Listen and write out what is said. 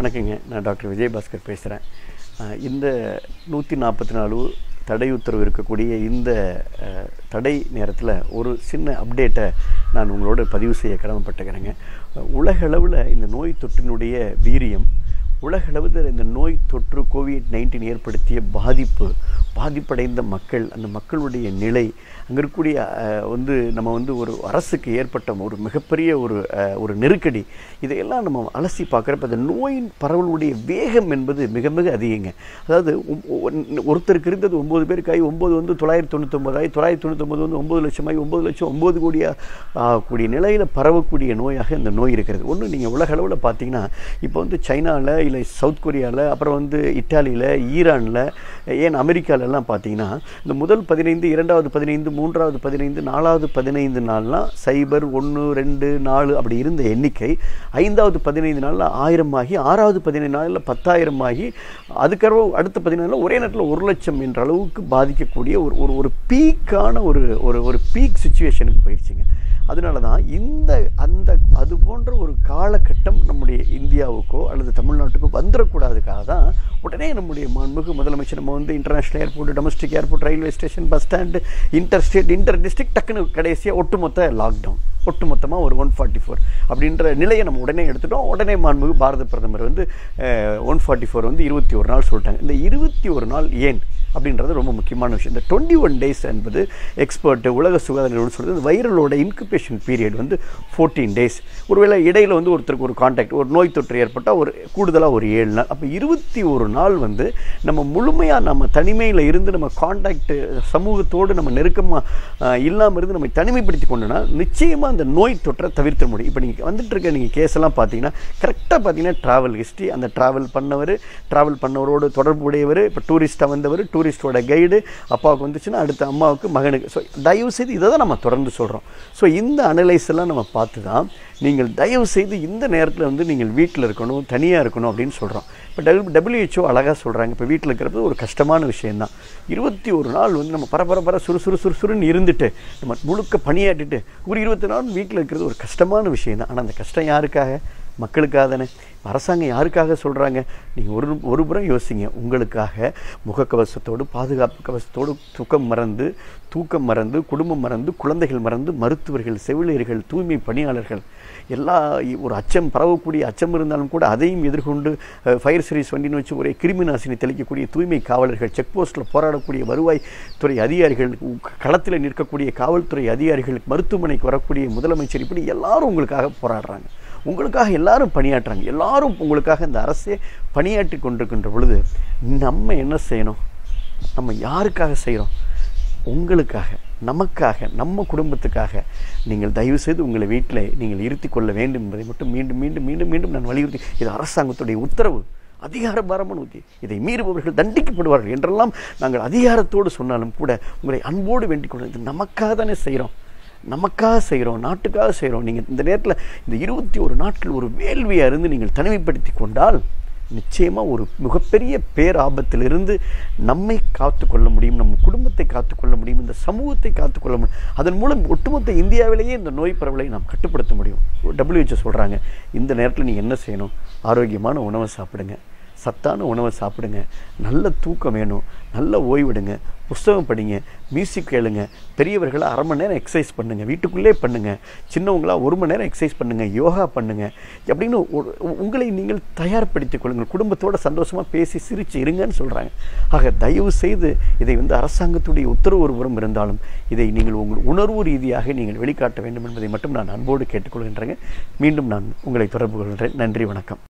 வணக்கங்க. நான் டாக்டர் விஜயபாஸ்கர் பேசுகிறேன். இந்த 144 தடை உத்தரவு இருக்கக்கூடிய இந்த தடை நேரத்தில் ஒரு சின்ன அப்டேட்டை நான் உங்களோட பதிவு செய்ய கடமைப்பட்டுக்கிறேங்க. உலகளவில் இந்த நோய் தொற்றினுடைய வீரியம், உலகளவில் இந்த நோய் தொற்று COVID-19 ஏற்படுத்திய பாதிப்படைந்த மக்கள், அந்த மக்களுடைய நிலை, அங்கே இருக்கக்கூடிய நம்ம ஒரு அரசுக்கு ஏற்பட்ட ஒரு மிகப்பெரிய ஒரு நெருக்கடி, இதையெல்லாம் நம்ம அலசி பார்க்குறப்ப அந்த நோயின் பரவலுடைய வேகம் என்பது மிக மிக அதிகங்க. அதாவது ஒருத்தருக்கு இருந்தது 9 பேருக்காகி 9 999 999 9 லட்சமாகி 9 லட்சம் 9 கோடிய நிலையில் பரவக்கூடிய நோயாக இந்த நோய் இருக்கிறது. ஒன்று நீங்கள் உலக அளவில் பார்த்தீங்கன்னா இப்போ சைனாவில், இல்லை சவுத் கொரியாவில், அப்புறம் இட்டாலியில், ஈரானில், ஏன் அமெரிக்காவிலலாம் பார்த்தீங்கன்னா இந்த முதல் 15, 2வது 15, 3வது 15, 4வது 15 நாள்லாம் 0, 1, 2, 4 அப்படி இருந்த எண்ணிக்கை 5வது 15 நாளில் 1000 ஆகி, 6வது 15 நாளில் 10,000 ஆகி, அதுக்கப்புறம் அடுத்த 15 நாளில் ஒரே நேரத்தில் 1 லட்சம் என்ற அளவுக்கு பாதிக்கக்கூடிய ஒரு பீக்கான ஒரு பீக் சுச்சுவேஷனுக்கு போயிடுச்சுங்க. அதனால தான் அது போன்ற ஒரு காலகட்டம் நம்முடைய இந்தியாவுக்கோ அல்லது தமிழ்நாட்டுக்கோ வந்துடக்கூடாதுக்காக தான் உடனே நம்முடைய மாண்புமிகு முதலமைச்சர் நம்ம international airport, domestic airport, railway station, bus stand, inter state, inter district, டக்குன்னு கடைசியாக ஒட்டுமொத்த லாக்டவுன், ஒட்டுமொத்தமாக ஒரு 144 அப்படின்ற நிலையை நம்ம உடனே எடுத்துட்டோம். உடனே மாண்புமிகு பாரத பிரதமர் 144 21 நாள் சொல்லிட்டாங்க. இந்த 21 நாள் ஏன் அப்படின்றது ரொம்ப முக்கியமான விஷயம். இந்த 21 days என்பது எக்ஸ்பர்ட் உலக சுகாதார நிறுவனம் சொல்கிறது, இந்த வைரலோட இன்குபேஷன் பீரியட் 14 days. ஒருவேளை இடையில் ஒருத்தருக்கு ஒரு கான்டாக்ட், ஒரு நோய் தொற்று ஏற்பட்டால் ஒரு கூடுதலாக ஒரு 7 நாள். அப்போ 21 நாள் நம்ம முழுமையாக நம்ம தனிமையில் இருந்து நம்ம கான்டாக்ட் சமூகத்தோடு நம்ம நெருக்கமாக இல்லாமல் இருந்து நம்ம தனிமைப்படுத்தி கொண்டோன்னா நிச்சயமாக அந்த நோய் தொற்றை தவிர்த்த முடியும். இப்போ நீங்கள் நீங்கள் கேஸெல்லாம் பார்த்தீங்கன்னா கரெக்டாக பார்த்தீங்கன்னா ட்ராவல் ஹிஸ்ட்ரி, அந்த ட்ராவல் பண்ணவரோடு தொடர்புடையவர், இப்போ டூரிஸ்ட்டாக வந்தவர், டூரிஸ்டோட கைடு, அப்பாவுக்கு வந்துச்சுன்னா அடுத்த அம்மாவுக்கு, மகனுக்கு. ஸோ தயவு செய்து இதை தான் நம்ம தொடர்ந்து சொல்கிறோம். ஸோ இந்த அனலைஸ் எல்லாம் நம்ம பார்த்து தான் நீங்கள் தயவு செய்து இந்த நேரத்தில் நீங்கள் வீட்டில் இருக்கணும், தனியாக இருக்கணும் அப்படின்னு சொல்கிறோம். இப்போ WHO அழகாக சொல்கிறாங்க, இப்போ வீட்டில் இருக்கிறது ஒரு கஷ்டமான விஷயந்தான். 21 நாள் நம்ம பரபர சுறுசுறுன்னு இருந்துட்டு நம்ம முழுக்க பணியாற்றிட்டு ஒரு 20 நாள் வீட்டில் இருக்கிறது ஒரு கஷ்டமான விஷயம் தான். ஆனால் அந்த கஷ்டம் யாருக்காக? மக்களுக்காக தானே. அரசாங்கம் யாருக்காக சொல்கிறாங்க? நீங்கள் ஒரு புறம் யோசிங்க. உங்களுக்காக முகக்கவசத்தோடு, பாதுகாப்பு கவசத்தோடு, தூக்கம் மறந்து, குடும்பம் மறந்து, குழந்தைகள் மறந்து, மருத்துவர்கள், செவிலியர்கள், தூய்மை பணியாளர்கள், எல்லா ஒரு பரவக்கூடிய அச்சம் இருந்தாலும் கூட அதையும் எதிர்கொண்டு ஃபயர் சர்வீஸ் வண்டின்னு வச்சு ஒரே கிருமி நாசினி தெளிக்கக்கூடிய தூய்மை காவலர்கள், செக் போஸ்ட்டில் போராடக்கூடிய வருவாய்த்துறை அதிகாரிகள், களத்தில் நிற்கக்கூடிய காவல்துறை அதிகாரிகள், மருத்துவமனைக்கு வரக்கூடிய முதலமைச்சர், இப்படி எல்லாரும் உங்களுக்காக போராடுறாங்க, உங்களுக்காக எல்லாரும் பணியாற்றுறாங்க. எல்லாரும் உங்களுக்காக இந்த அரசே பணியாற்றி கொண்டிருக்கின்ற பொழுது நம்ம என்ன செய்யணும்? நம்ம யாருக்காக செய்கிறோம்? உங்களுக்காக, நமக்காக, நம்ம குடும்பத்துக்காக. நீங்கள் தயவு செய்து உங்களை வீட்டில் நீங்கள் இருத்தி கொள்ள வேண்டும் என்பதை மட்டும் மீண்டும் நான் வலியுறுத்தி, இது அரசாங்கத்துடைய உத்தரவு, அதிகார பாரமான உத்தி, இதை மீறுபவர்கள் தண்டிக்கப்படுவார்கள் என்றெல்லாம் நாங்கள் அதிகாரத்தோடு சொன்னாலும் கூட உங்களை அன்போடு வேண்டிக் கொள்ள, இது நமக்காக தானே செய்கிறோம், நாட்டுக்காக செய்கிறோம். நீங்கள் இந்த நேரத்தில் இந்த 21 நாட்கள் ஒரு வேள்வியாக இருந்து நீங்கள் தனிமைப்படுத்தி கொண்டால் நிச்சயமாக ஒரு மிகப்பெரிய பேராபத்திலிருந்து நம்மை காத்துக்கொள்ள முடியும், நம்ம குடும்பத்தை காத்துக்கொள்ள முடியும், இந்த சமூகத்தை காத்துக்கொள்ள முடியும். அதன் மூலம் ஒட்டுமொத்த இந்தியாவிலேயே இந்த நோய் பரவலை நாம் கட்டுப்படுத்த முடியும். WHO சொல்கிறாங்க, இந்த நேரத்தில் நீங்கள் என்ன செய்யணும்? ஆரோக்கியமான உணவை சாப்பிடுங்க, சத்தான உணவை சாப்பிடுங்க, நல்ல தூக்கம் வேணும், நல்ல ஓய்விடுங்க, புஸ்தகம் படிங்க, மியூசிக் கேளுங்க, பெரியவர்களை 1/2 மணி நேரம் எக்ஸசைஸ் பண்ணுங்கள், வீட்டுக்குள்ளே பண்ணுங்கள், சின்னவங்களா 1 மணி நேரம் எக்ஸசைஸ் பண்ணுங்கள், யோகா பண்ணுங்கள் அப்படின்னு உங்களை நீங்கள் தயார்படுத்திக் கொள்ளுங்கள். குடும்பத்தோடு சந்தோஷமாக பேசி சிரித்து இருங்கன்னு சொல்கிறாங்க. ஆக தயவு செய்து இதை அரசாங்கத்துடைய உத்தரவு ஒருபுறம் இருந்தாலும் இதை நீங்கள் உங்கள் உணர்வு ரீதியாக நீங்கள் வெளிக்காட்ட வேண்டும் என்பதை மட்டும் நான் அன்போடு கேட்டுக்கொள்கின்றேங்க. மீண்டும் நான் உங்களை தொடர்பு கொள்கின்றேன். நன்றி, வணக்கம்.